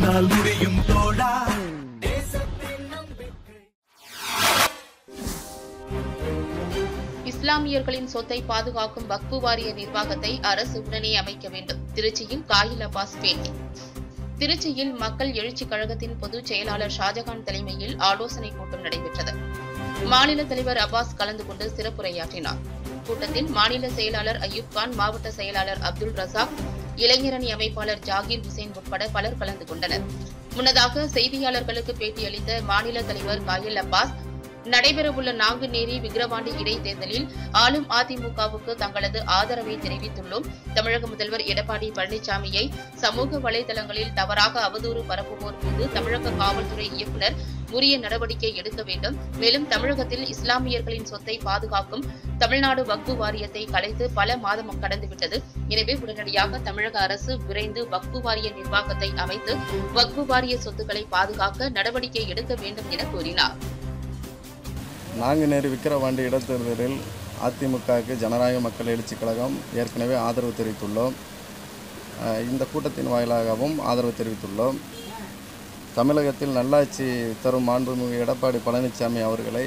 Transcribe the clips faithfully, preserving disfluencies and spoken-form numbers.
உன்னால் முடியும் தோழா. இஸ்லாமியர்களின் சொத்தை பாதுகாக்கும் வக்ஃபு வாரிய நிர்வாகத்தை அரசு உடனே அமைக்க வேண்டும். திருச்சியில் காயில் அப்பாஸ் பேட்டி. திருச்சியில் மக்கள் எழுச்சிக் கழகத்தின் பொதுச் செயலாளர் ஷாஜகான் தலைமையில் ஆலோசனைக் கூட்டம் நடைபெற்றது. மாநில தலைவர் அப்பாஸ் கலந்து கொண்டு சிறப்புரையாற்றினார். கூட்டத்தில் மாநில செயலாளர் அய்யூப் கான், மாவட்ட செயலாளர் அப்துல் ரசாக், இளைஞரணி அமைப்பாளர் ஜாகீர் ஹுசேன் உட்பட பலர் கலந்து கொண்டனர். முன்னதாக செய்தியாளர்களுக்கு பேட்டியளித்த மாநில தலைவர் காயில் அப்பாஸ், நடைபெறவுள்ள நாங்குநேரி விக்கிரவாண்டி இடைத்தேர்தலில் ஆளும் அதிமுகவுக்கு தங்களது ஆதரவை தெரிவித்துள்ளோம். தமிழக முதல்வர் எடப்பாடி பழனிசாமியை சமூக வலைதளங்களில் தவறாக அவதூறு பரப்புவோர் மீது தமிழக காவல்துறை இயக்குநர் உரிய நடவடிக்கை எடுக்க வேண்டும். மேலும் தமிழகத்தில் இஸ்லாமியர்களின் சொத்தை பாதுகாக்கும் தமிழ்நாடு வக்ஃபு வாரியத்தை கலைத்து பல மாதம் கடந்துவிட்டது. எனவே உடனடியாக தமிழக அரசு விரைந்து வக்ஃபு வாரிய நிர்வாகத்தை அமைத்து வக்ஃபு வாரிய சொத்துக்களை பாதுகாக்க நடவடிக்கை எடுக்க வேண்டும் என கூறினார். நாங்குநேரி விக்கிரவாண்டி இடைத்தேர்தலில் அதிமுகவுக்கு ஜனநாயக மக்கள் எழுச்சிக் கழகம் ஏற்கனவே ஆதரவு தெரிவித்துள்ளோம். இந்த கூட்டத்தின் வாயிலாகவும் ஆதரவு தெரிவித்துள்ளோம். தமிழகத்தில் நல்லாட்சி தரும் மாண்புமிகு எடப்பாடி பழனிசாமி அவர்களை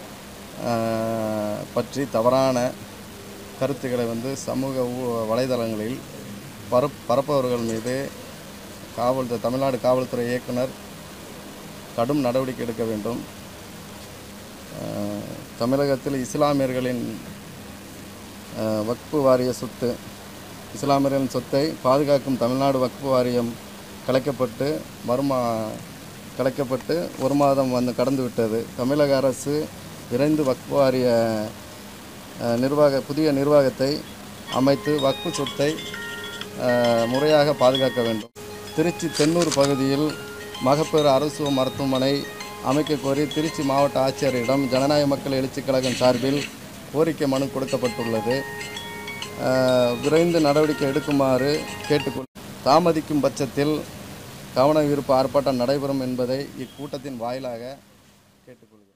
பற்றி தவறான கருத்துக்களை வந்து சமூக வலைதளங்களில் பரப் பரப்பவர்கள் மீது காவல் தமிழ்நாடு காவல்துறை இயக்குனர் கடும் நடவடிக்கை எடுக்க வேண்டும். தமிழகத்தில் இஸ்லாமியர்களின் வக்ஃபு வாரிய சொத்து இஸ்லாமியர்களின் சொத்தை பாதுகாக்கும் தமிழ்நாடு வக்ஃபு வாரியம் கலைக்கப்பட்டு மறுமா கலைக்கப்பட்டு ஒரு மாதம் வந்து கடந்து விட்டது. தமிழக அரசு விரைந்து வக்ஃபு வாரிய நிர்வாக புதிய நிர்வாகத்தை அமைத்து வக்ஃபு சொத்தை முறையாக பாதுகாக்க வேண்டும். திருச்சி தென்னூர் பகுதியில் மகப்பேறு அரசு மருத்துவமனை அமைக்க கோரி திருச்சி மாவட்ட ஆட்சியரிடம் ஜனநாயக மக்கள் எழுச்சிக் கழகம் சார்பில் கோரிக்கை மனு கொடுக்கப்பட்டுள்ளது. விரைந்து நடவடிக்கை எடுக்குமாறு கேட்டுக்கொள் தாமதிக்கும் பட்சத்தில் கவன ஈர்ப்பு ஆர்ப்பாட்டம் நடைபெறும் என்பதை இக்கூட்டத்தின் வாயிலாக கேட்டுக்கொள்கிறேன்.